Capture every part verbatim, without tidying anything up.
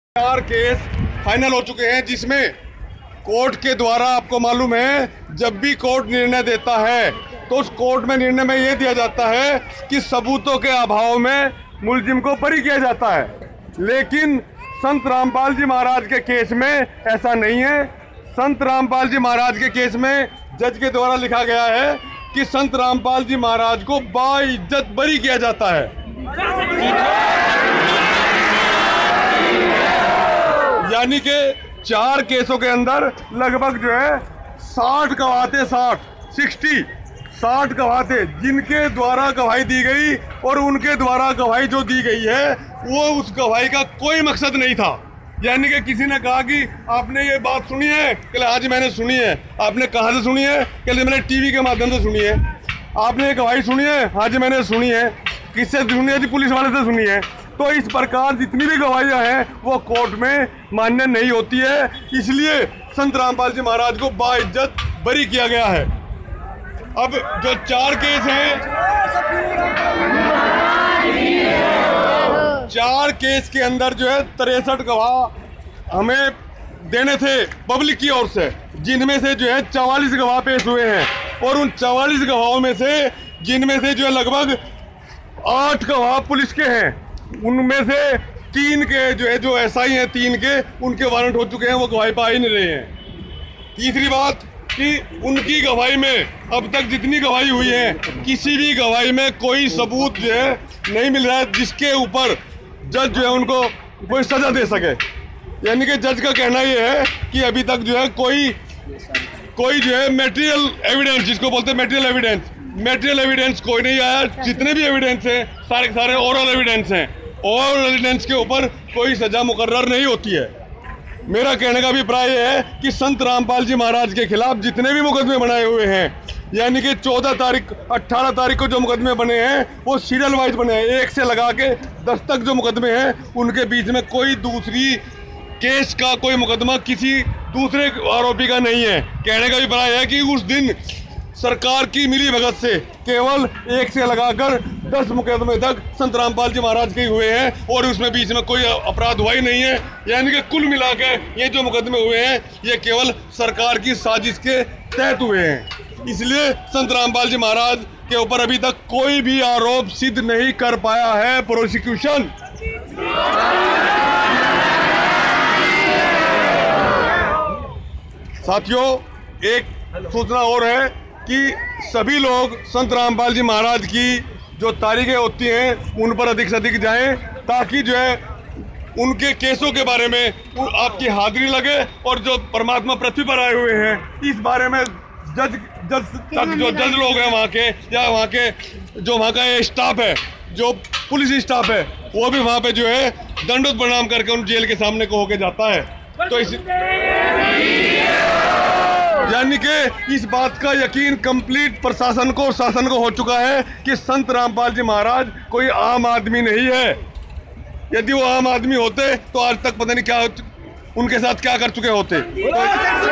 चार case final हो चुके हैं, जिसमें कोर्ट के द्वारा, आपको मालूम है, जब भी कोर्ट निर्णय देता है तो उस कोर्ट में निर्णय में ये दिया जाता है कि सबूतों के अभाव में मुलजिम को बरी किया जाता है। लेकिन संत रामपाल जी महाराज के केस में ऐसा नहीं है। संत रामपाल जी महाराज के केस में जज के द्वारा लिखा गया है कि संत रामपाल जी महाराज को बाइज्जत बरी किया जाता है। यानी कि चार केसों के अंदर लगभग जो है साठ गवाह थे, साठ सिक्सटी साठ गवाह थे, जिनके द्वारा गवाही दी गई, और उनके द्वारा गवाही जो दी गई है वो उस गवाही का कोई मकसद नहीं था। यानी कि किसी ने कहा कि आपने ये बात सुनी है, कहले हाँ जी मैंने सुनी है। आपने कहाँ से सुनी है? कहले मैंने टीवी के माध्यम से सुनी है। आपने ये गवाही सुनी है? हाँ जी मैंने सुनी है। किससे सुनी है? जी पुलिस वाले से सुनी है। तो इस प्रकार जितनी भी गवाहियाँ हैं वो कोर्ट में मान्य नहीं होती है, इसलिए संत रामपाल जी महाराज को बाइज्जत बरी किया गया है। अब जो चार केस हैं, चार केस के अंदर जो है तिरसठ गवाह हमें देने थे पब्लिक की ओर से, जिनमें से जो है चवालीस गवाह पेश हुए हैं, और उन चवालीस गवाहों में से जिनमें से जो है लगभग आठ गवाह पुलिस के हैं, उनमें से तीन के जो है जो एसआई हैं, तीन के उनके वारंट हो चुके हैं, वो गवाही पा ही नहीं रहे हैं। तीसरी बात कि उनकी गवाही में अब तक जितनी गवाही हुई है, किसी भी गवाही में कोई सबूत जो है नहीं मिल रहा है जिसके ऊपर जज जो है उनको कोई सजा दे सके। यानी कि जज का कहना ये है कि अभी तक जो है कोई कोई जो है मेटेरियल एविडेंस, जिसको बोलते हैं मेटेरियल एविडेंस, मेटेरियल एविडेंस कोई नहीं आया। जितने भी एविडेंस हैं सारे के सारे ओरल एविडेंस हैं। ओरल एविडेंस के ऊपर कोई सजा मुकर्रर नहीं होती है। मेरा कहने का अभिप्राय यह है कि संत रामपाल जी महाराज के खिलाफ जितने भी मुकदमे बनाए हुए हैं, यानी कि चौदह तारीख अट्ठारह तारीख को जो मुकदमे बने हैं वो सीरियल वाइज बने हैं, एक से लगा के दस तक जो मुकदमे हैं उनके बीच में कोई दूसरी केस का कोई मुकदमा किसी दूसरे आरोपी का नहीं है। कहने का अभिप्राय है कि उस दिन सरकार की मिली भगत से केवल एक से लगाकर दस मुकदमे तक संत रामपाल जी महाराज के हुए हैं, और उसमें बीच में कोई अपराध हुआ ही नहीं है। यानी कि कुल मिला के ये जो मुकदमे हुए हैं ये केवल सरकार की साजिश के तहत हुए हैं। इसलिए संत रामपाल जी महाराज के ऊपर अभी तक कोई भी आरोप सिद्ध नहीं कर पाया है प्रोसिक्यूशन। साथियों, एक सूचना और है कि सभी लोग संत रामपाल जी महाराज की जो तारीखें होती हैं उन पर अधिक से अधिक जाएं, ताकि जो है उनके केसों के बारे में आपकी हाजिरी लगे, और जो परमात्मा पृथ्वी पर आए हुए हैं इस बारे में जज जज तक जो जज लोग हैं वहाँ के, या वहाँ के जो वहाँ का स्टाफ है, जो पुलिस स्टाफ है, वो भी वहाँ पे जो है दंडोत प्रणाम करके उन जेल के सामने को होके जाता है। तो इस यानी कि इस बात का यकीन कंप्लीट प्रशासन को, शासन को हो चुका है कि संत रामपाल जी महाराज कोई आम आदमी नहीं है। यदि वो आम आदमी होते तो आज तक पता नहीं क्या उनके साथ क्या कर चुके होते। तो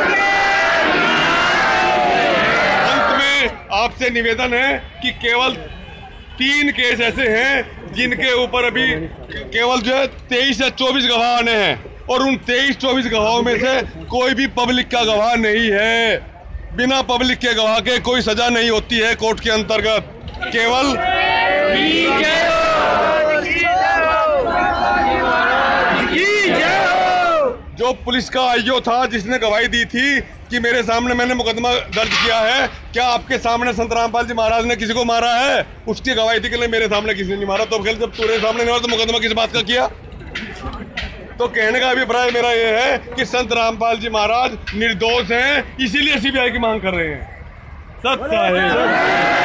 अंत में आपसे निवेदन है कि केवल तीन केस ऐसे हैं जिनके ऊपर अभी केवल जो है तेईस या चौबीस गवाह आने हैं, और उन तेईस चौबीस गवाहों में से कोई भी पब्लिक का गवाह नहीं है। बिना पब्लिक के गवाह के कोई सजा नहीं होती है कोर्ट के अंतर्गत। केवल जो पुलिस का आईओ था जिसने गवाही दी थी कि मेरे सामने मैंने मुकदमा दर्ज किया है, क्या आपके सामने संत रामपाल जी महाराज ने किसी को मारा है, उसकी गवाही थी कि मेरे सामने किसी ने नहीं मारा। तो खेल जब तेरे सामने नहीं मारा तो मुकदमा किस बात का किया? तो कहने का अभिप्राय मेरा ये है कि संत रामपाल जी महाराज निर्दोष हैं, इसीलिए सीबीआई की मांग कर रहे हैं। सत्य है।